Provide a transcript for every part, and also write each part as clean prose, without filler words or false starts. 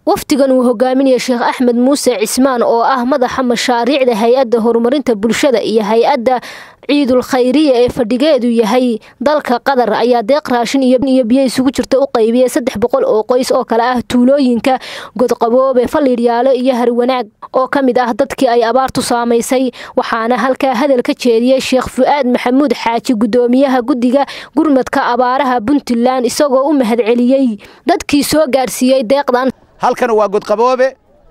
wafdigan uu hogaaminaya Sheekh Axmed Muuse Cismaan oo ah madaxa mashaariicda hay'adda horumarinta bulshada iyo hay'adda ciidul khayriya ee fadhigeedu yahay dalka Qatar ayaa deeq raashin iyo biyo isugu jirta u qaybiyay 300 oo qoys oo kala ah tuulooyinka Godqaboobe Faliiryaalo iyo Harwanaag oo kamid ah dadkii ay abaartu saameysay waxaana halka hadal ka jeediyay Sheekh Fuaad Maxamuud Xaaji gudoomiyaha guddiga gurmadka abaaraha Puntland isagoo u mahadceliyay dadkii soo gaarsiiyay deeqdan halkan waa Godqaboobe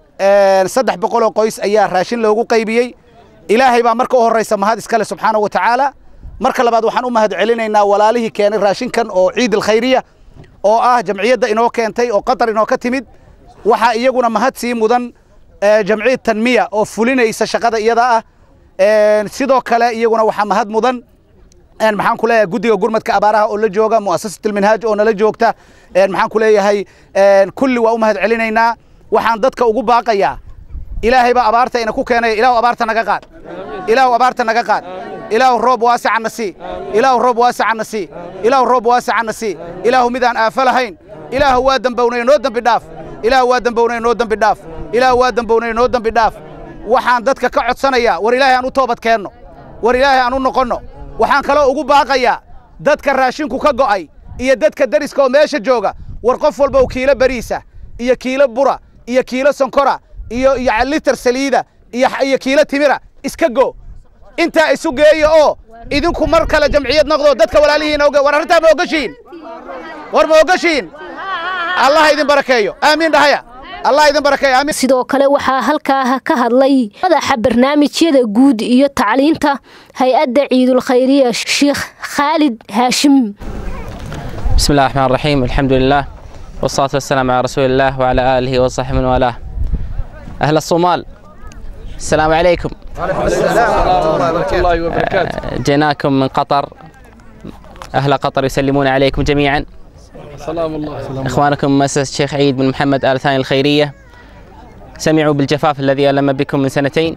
300 oo qoys ayaa raashin loogu qaybiyay ilaahay baa marka u horeysa mahad iskale subxaanahu wa ta'ala marka labaad waxaan u mahad celinaynaa walaalihii keenay raashinkan oo ciidul khayriya oo ah jamciyadda inoo keentay oo Qatar inoo ka timid waxa iyaguna mahad sii mudan jamciyad tanmiya oo fulinaysa shaqada iyada ah sidoo kale iyaguna waxa mahad mudan maxaan ku leeyahay guddiga gurmadka abaaraha oo la jooga muassasatul minhaaj oo nala joogta maxaan ku leeyahay kulli waa u mahad celinaynaa waxaan dadka ugu baaqayaa ilaahay baa abaarta ina ku keenay ilaahu abaarta naga qaad ilaahu abaarta naga qaad ilaahu roob waasic nasi ilaahu roob waasic nasi ilaahu roob waasic nasi ilaahu midaan aafalahayn ilaahu waa dambownay noo dambi dhaaf ilaahu waa dambownay noo dambi dhaaf ilaahu waa dambownay noo dambi dhaaf waxaan dadka ka codsanayaa war ilaahay aan u toobad keenno war ilaahay aan u noqonno waxaan kale ugu baaqayaa dadka raashinku ka go'ay iyo dadka dariska oo meesha jooga war qof walba oo kiilo bariisa iyo kiilo bura iyo kiilo sonkora iyo liter saliida iyo kiilo timira iska go inta isu geeyo oo idinku mar kale jamciyad noqdo dadka walaalihiin oo war arrinta ma ogashiin war ma ogashiin Allah idin barakeeyo aamin dhahaya Allah idin barakeeyo aamin sidoo kale waxa halkaa ka hadlay madaxa barnaamijyada guud iyo tacliinta hay'adda ciidul khayriya Sheekh Khalid Hashim Bismillahir Rahmanir Rahim alhamdulillah wassalatu wassalamu ala rasulillah wa ala alihi wa sahbihi wa ala أهل الصومال السلام عليكم وعليكم السلام ورحمة الله وبركاته جيناكم من قطر أهل قطر يسلمون عليكم جميعا سلام الله إخوانكم من مؤسسة الشيخ عيد بن محمد آل ثاني الخيرية سمعوا بالجفاف الذي ألم بكم من 2 سنين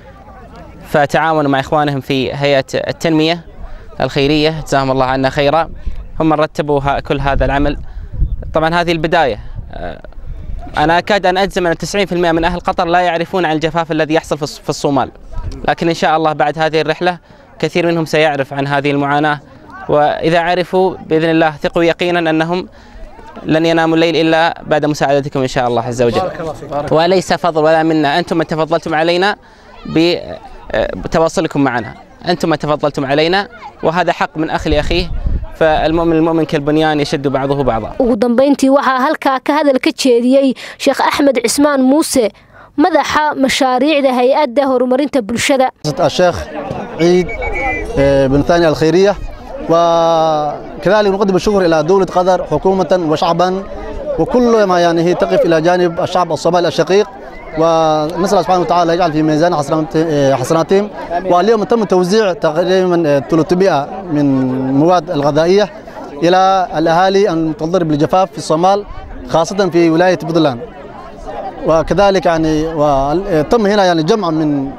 فتعاونوا مع إخوانهم في هيئة التنمية الخيرية جزاهم الله عنا خيرا هم رتبوا كل هذا العمل طبعا هذه البداية أنا أكاد أن أجزم أن 90% من أهل قطر لا يعرفون عن الجفاف الذي يحصل في الصومال لكن إن شاء الله بعد هذه الرحلة كثير منهم سيعرف عن هذه المعاناة وإذا عرفوا بإذن الله ثقوا يقينا أنهم لن يناموا الليل إلا بعد مساعدتكم إن شاء الله عز وجل وليس فضل ولا منا أنتم من تفضلتم علينا بتواصلكم معنا أنتم من تفضلتم علينا وهذا حق من أخ لأخيه فالمؤمن كالبنيان يشد بعضه بعضا ugu dambeyntii waxa halka ka hadal ka jeediyay Sheekh Axmed Cismaan Muuse madaxa mashaariicda hay'adda horumarinta bulshada الشيخ عيد بن ثاني الخيرية وكذلك نقدم الشكر إلى دولة قطر حكومة وشعبا وكل ما يعني هي تقف إلى جانب الشعب الصومالي الشقيق ونسأل الله سبحانه وتعالى يجعل في ميزان حسناتهم واليوم تم توزيع تقريبا 300 من المواد الغذائية إلى الأهالي المتضرر بالجفاف في الصومال خاصة في ولاية بودلان وكذلك يعني وتم هنا يعني جمع من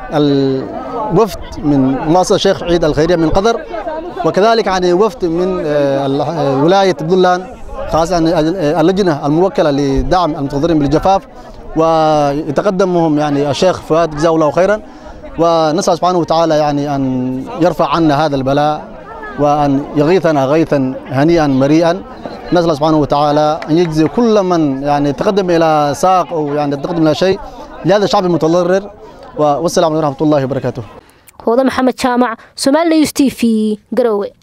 الوفد من مؤسسة الشيخ عيد الخيرية من قطر وكذلك يعني وفد من ولاية بودلان خاصة اللجنة الموكلة لدعم المتضررين بالجفاف ويتقدمهم يعني الشيخ فؤاد جزاه الله خيرا ونسأل سبحانه وتعالى يعني أن يرفع عنا هذا البلاء وأن يغيثنا غيثا هنيئا مريئا نسأل سبحانه وتعالى أن يجزي كل من يعني تقدم إلى ساق أو يعني تقدم إلى شيء لهذا الشعب المتضرر والسلام عليكم ورحمة الله وبركاته. هو محمد شامع سومالي يوستي في قروي.